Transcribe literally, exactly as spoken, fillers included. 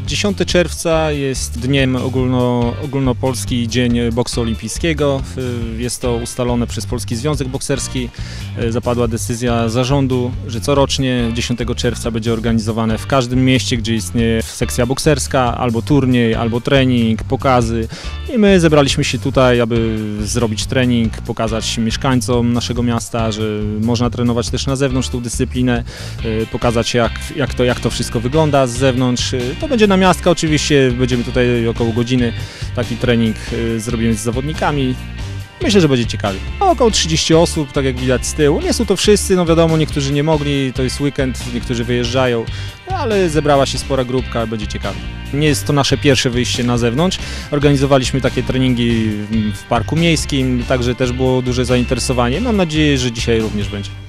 dziesiątego czerwca jest dniem ogólno, ogólnopolski Dzień Boksu Olimpijskiego. Jest to ustalone przez Polski Związek Bokserski. Zapadła decyzja zarządu, że corocznie dziesiątego czerwca będzie organizowane w każdym mieście, gdzie istnieje sekcja bokserska, albo turniej, albo trening, pokazy. I my zebraliśmy się tutaj, aby zrobić trening, pokazać mieszkańcom naszego miasta, że można trenować też na zewnątrz tą dyscyplinę, pokazać jak, jak, to, jak to wszystko wygląda z zewnątrz. To będzie namiastka oczywiście, będziemy tutaj około godziny taki trening zrobimy z zawodnikami. Myślę, że będzie ciekawie. Około trzydzieści osób, tak jak widać z tyłu. Nie są to wszyscy, no wiadomo, niektórzy nie mogli, to jest weekend, niektórzy wyjeżdżają, ale zebrała się spora grupka, będzie ciekawie. Nie jest to nasze pierwsze wyjście na zewnątrz. Organizowaliśmy takie treningi w parku miejskim, także też było duże zainteresowanie. Mam nadzieję, że dzisiaj również będzie.